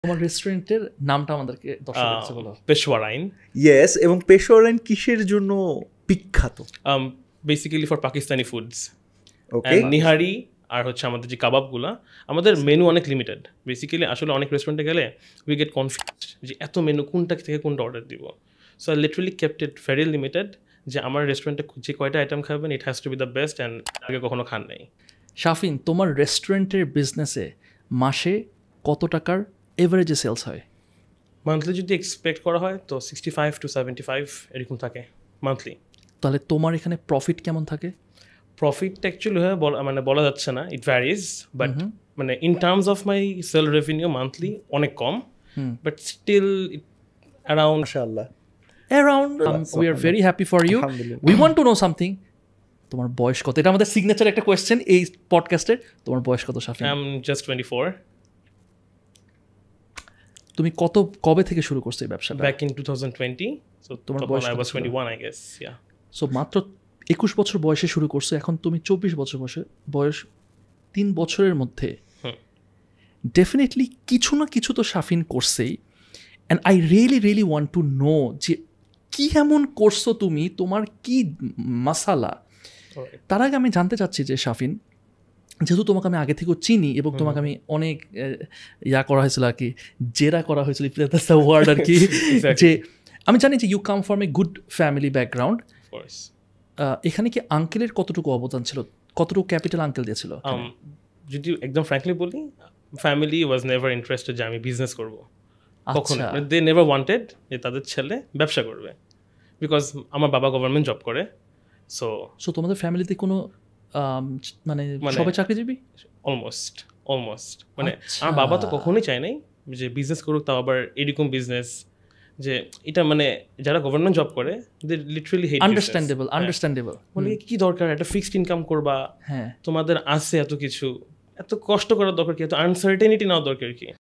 তোমার রেস্টুরেন্টের নামটা আমাদেরকে দর্শকদের বলো। পেশওয়ারাইন। ইয়েস, এবং পেশওয়ারাইন কিসের জন্য বিখ্যাত? Basically for Pakistani foods. Okay, nihari আর হচ্ছে আমাদের যে কাবাবগুলা, আমাদের মেনু অনেক লিমিটেড। বেসিক্যালি আসলে অনেক রেস্টুরেন্টে গেলে উই গেট কনফিউজড যে এত মেনু কোনটা থেকে কোনটা অর্ডার দিব। So I literally kept it very limited, যে আমার রেস্টুরেন্টে যে কয়টা আইটেম খাবেন it has to be the best and আগে কখনো খান নাই। শাফিন, তোমার রেস্টুরেন্টের বিজনেসে মাসে কত টাকার এভারেজে সেলস হয়? মান্থলি যদি এক্সপেক্ট করা হয় তো 65 to 75 এরকম থাকে মান্থলি। তাহলে তোমার এখানে প্রফিট কেমন থাকে? প্রফিট অ্যাকচুয়ালি মানে বলা যাচ্ছে না, ইট ভ্যারিজ, বাট মানে in terms of my sale revenue monthly অনেক কম, বাট স্টিল অ্যারাউন্ড মাশাআল্লাহ। We are very happy for you. We want to know something. তোমার বয়স কত? এটা আমাদের সিগনেচার একটা কোয়েশ্চেন এই পডকাস্টের। তোমার বয়স কত শাফিন? I am just 24. তুমি কবে থেকে শুরু করছো এই ব্যবসাটা? Back in 2020. সো তোমার বয়স I was 21 I guess. Yeah. So মাত্র 21 বছর বয়সে শুরু করছো, এখন তুমি 24 বছর বয়স 3 বছরের মধ্যে ডেফিনেটলি কিছু না কিছু তো শাফিন করছেই। And I really want to know যে কি এমন করছো তুমি, তোমার কি মাসালা। তার আগে আমি জানতে চাচ্ছি যে শাফিন, যেহেতু তোমাকে আমি আগে থেকেও চিনি এবং তোমাকে আমি অনেক করা হয়েছিল আর কি, জেরা করা হয়েছিল ওয়ার্ড আর কি, যে আমি জানি যে you come from a good family background. এখানে কি আঙ্কেলের কতটুকু অবদান ছিল, কতটুকু ক্যাপিটাল আঙ্কেল দিয়েছিল? যদি একদম ফ্র্যাঙ্কলি বলি, ফ্যামিলি ওয়াজ নেভার ইন্টারেস্টেড যে আমি বিজনেস করবো কখনো। দে নেভার ওয়ান্টেড যে তাদের ছেলে ব্যবসা করবে, বিকজ আমার বাবা গভর্নমেন্ট জব করে। সো তোমাদের ফ্যামিলিতে কোনো মানে সবাই চাকরিজীবী? অলমোস্ট মানে আমার বাবা তো কখনোই চায় নাই যে বিজনেস করুক, তাও আবার এরকম বিজনেস যে এটা মানে যারা গভর্নমেন্ট জব করে দে লিটারালি হেট। আন্ডারস্ট্যান্ডেবল। বলে কি দরকার, একটা ফিক্সড ইনকাম করবা, হ্যাঁ তোমাদের আছে এত কিছু, এত কষ্ট করার দরকার কি, এত আনসার্টেনিটি নেওয়ার দরকার কি?